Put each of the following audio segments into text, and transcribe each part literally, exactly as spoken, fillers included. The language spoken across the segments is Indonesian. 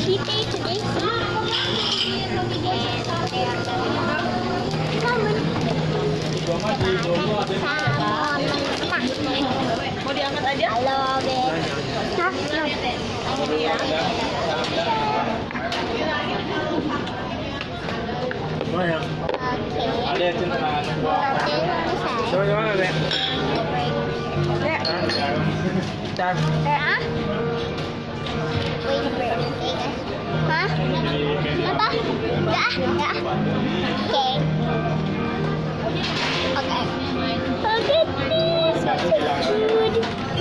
City today. Mau diangkat aja? Halo, Beb. Mana? Oke. Ada cinta. Oke, selesai. Coba mana, Dek? Dek. Tar. Hah? Wait, wait. Hah? Apa? Enggak, enggak. Oke. Oke. Look at this. So cute.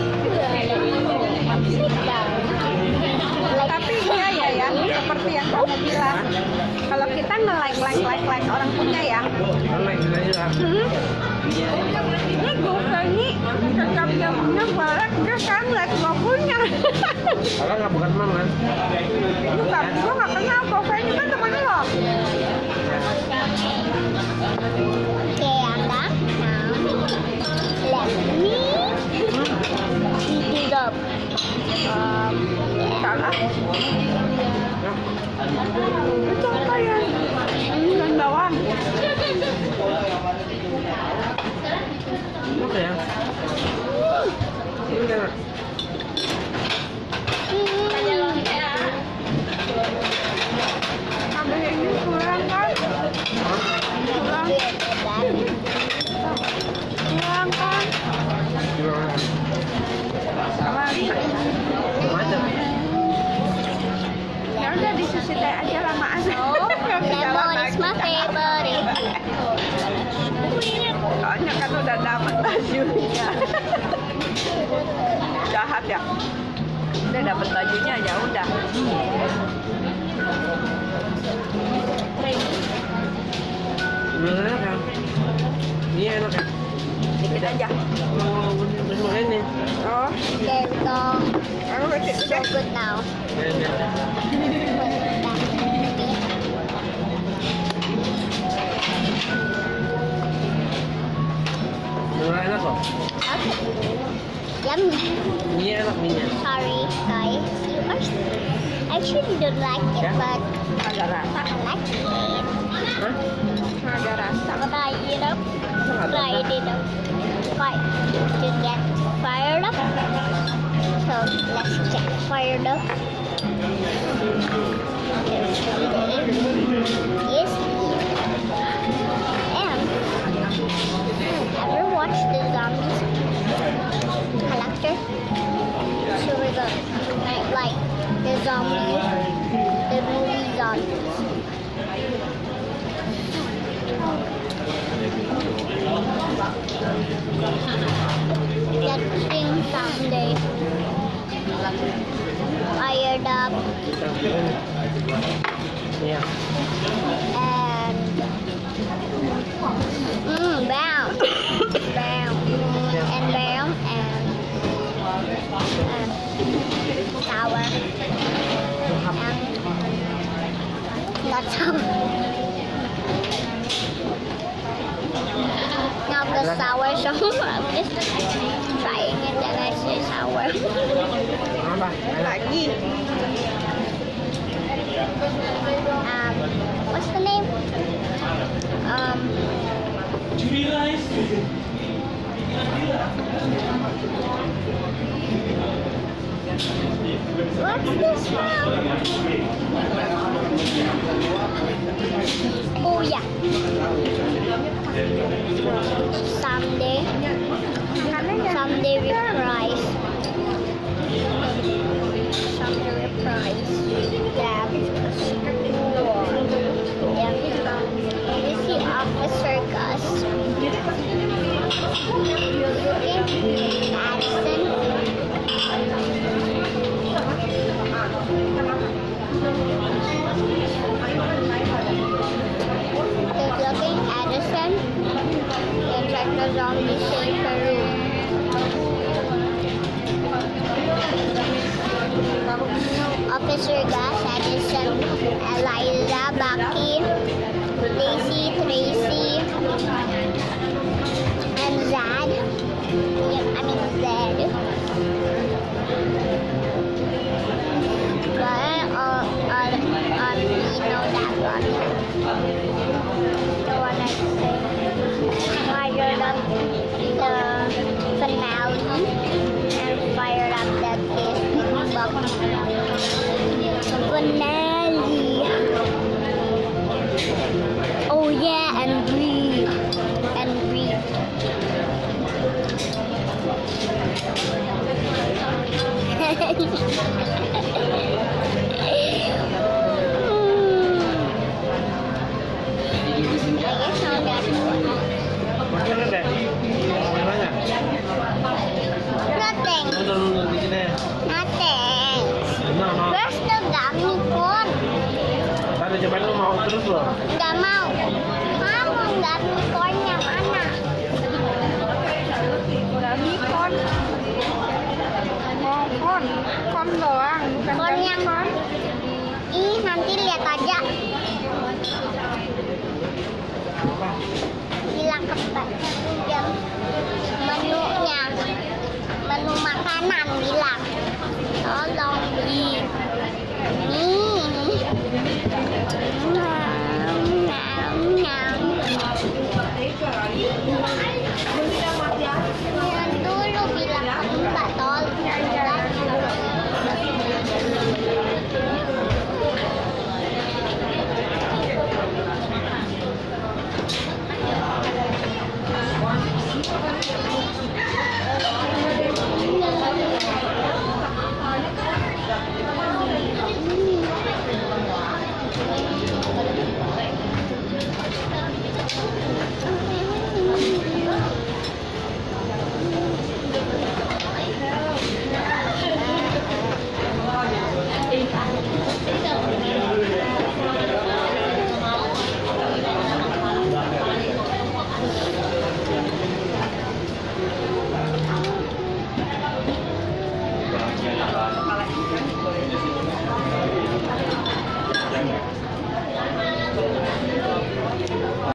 Tapi iya ya ya, seperti yang kamu bilang. Kalau kita nge-like, like, like, like orang punya ya. Like aja. Hmm. Ini gue ini tetap dia punya balik dia kan like gue punya. Kalau nggak bukan mama. Bukan, gue nggak kenal kok. Ini kan temen lo. Okay, I'm done now. Let me heat it up. Um, Salah. Itu apa ya? Dan bawang. Apa ya? Ini kan. Habis ini kurang kan? Kurang. Kurang kan? Sama Macam. ya udah disusi teh aja lamaan. lemon is my favorite. Soalnya kan udah dapat bajunya. Jahat ya. Udah dapat bajunya aja udah. Ini enak kan? Ini enak kan? Dikit aja. Mau bersama ini. Oh, There we go. aku kecil So udah. good now. Benar enak kok. Okay. Yummy. Ini enak minyak. Sorry, guys. You are actually don't like it, Yeah. but Agak rasa. I like it. Hah? Agak rasa. Try it up. Nggak Try rasa. it up. Try to get fired up. So let's get fired up. Yes. And ever watch the zombies collector? So we're gonna make like the zombies, the movie zombies. Getting someday fired up Iya. and mm, bam, bam, and bam, and, and sour, and not sour. Now the sour, so I'm just trying it and I say sour. Apa? Lagi. Um, what's the name? Um, what's this one? Oh yeah. Someday, someday reprise. Someday reprise. That war. Yeah. You see Officer Gus. Good-looking Addison. Inspector Zombie Save Peru. Officer Gus, Addison, Eliza, Bucky, Daisy, Tracy, and Zad. Yeah, I mean Zed. But, uh, uh, Makan deh. Mana nggak? Nothing. Udah lu di sini. Nothing. No, no. Where's the gummy corn? Tadi coba lu mau terus loh. Nggak mau. Mau gummy cornnya mana? Gummy corn. Oh, corn. Corn doang, bukan Corn gummy yang corn. Ih, nanti lihat aja. Bilang ke jam menunya, menu makanan bilang. Tolong beli. Nih. Nam, nam, nam.